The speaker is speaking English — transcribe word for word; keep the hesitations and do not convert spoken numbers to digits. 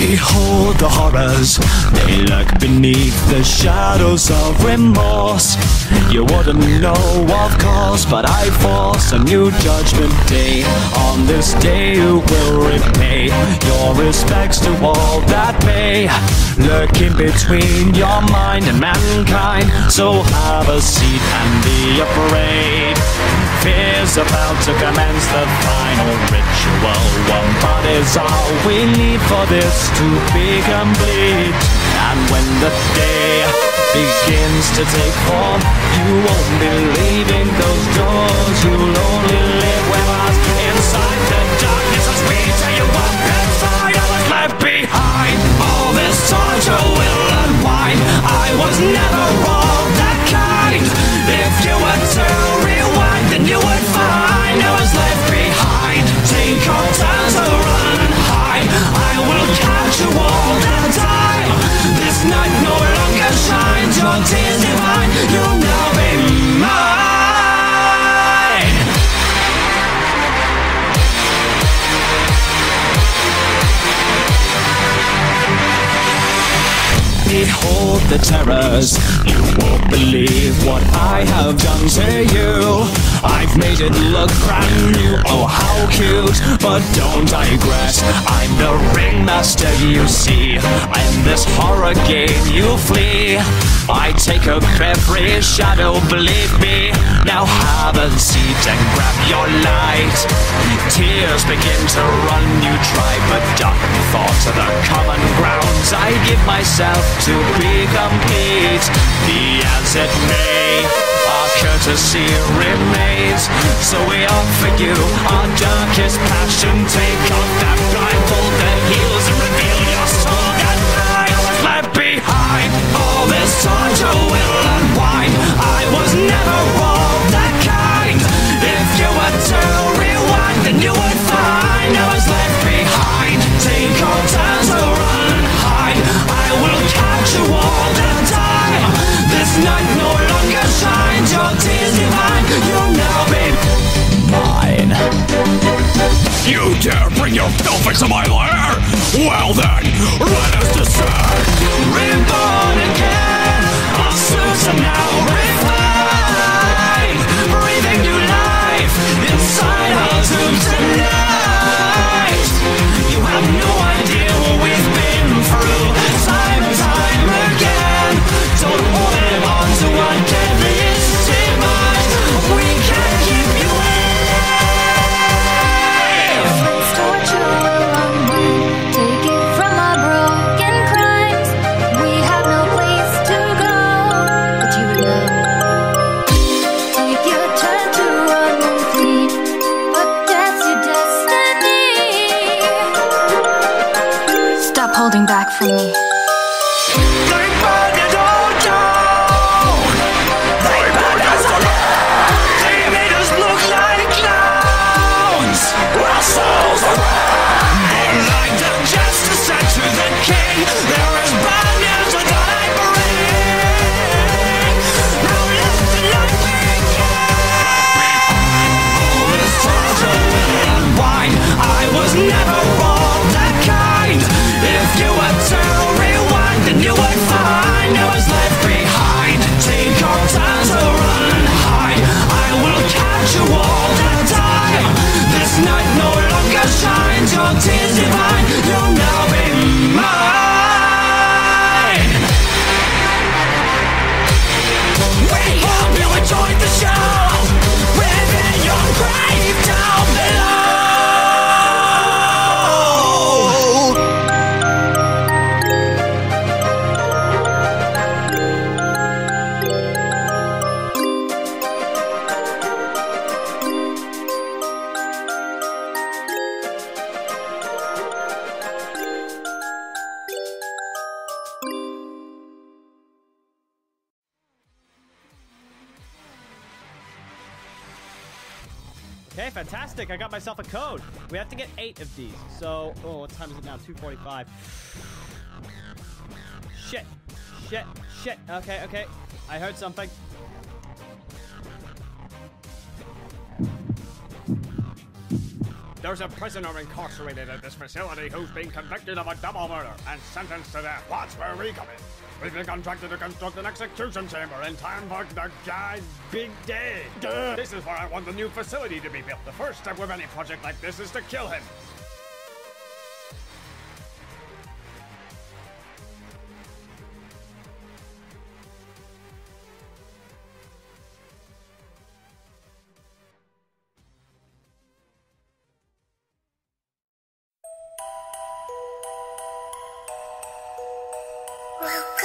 Behold the horrors, they lurk beneath the shadows of remorse. You wouldn't know, of course, but I force a new judgment day. On this day you will repay your respects to all that may lurk in between your mind and mankind. So have a seat and be afraid. Fear's about to commence the final ritual. One part is all we need for this to be complete. And when the day begins to take form, you won't be leaving those doors. You'll only live with us inside the darkness as we tear you up inside. I was left behind. All this torture will unwind. I was never all that kind. If you were to rewind, then you would find I was left behind. Take your time to run and hide. I will catch you all the time. This night no longer shines. Your tears divine. You'll now be mine. Behold the terrors, you won't believe what I have done to you. I've made it look brand new, oh how cute. But don't digress, I'm the ringmaster you see. In this horror game you flee. I take up every shadow, believe me. Now have a seat and grab your light. Tears begin to run, you try, but dark thoughts are the common grounds. I give myself to be complete. Be as it may, our courtesy remains. So we offer you our darkest passion. Take off that blindfold, the heels, and reveal your soul and mind. I was left behind. All this torture will unwind. I was never all that kind. If you were to rewind, then you would find I was left behind. Take your time to run and hide. I will catch you all the time. This night no longer shines. Your tears divine. You'll now be mine. You dare bring your filth into my lair? Well then, let us descend. Reborn again. Our suits are now refined. Breathing new life inside our tombs tonight. You have no idea what we've been through. Time and time again. Don't hold on to what deadly is too much. We can't keep you alive. This torture will unwind. Take it from our broken crimes. We have no place to go, but you know. Take your turn to run and flee, but that's your destiny. Stop holding back from me. Your tears divine, you'll now be mine. We hope you enjoyed the show. Within your grave down below. Okay, fantastic. I got myself a code. We have to get eight of these. So, oh, what time is it now? two forty-five. Shit. Shit. Shit. Okay, okay. I heard something. There's a prisoner incarcerated at this facility who's been convicted of a double murder and sentenced to death. That's where we come in. We've been contracted to construct an execution chamber in time for the guy's big day. Duh. This is where I want the new facility to be built. The first step with any project like this is to kill him. Welcome.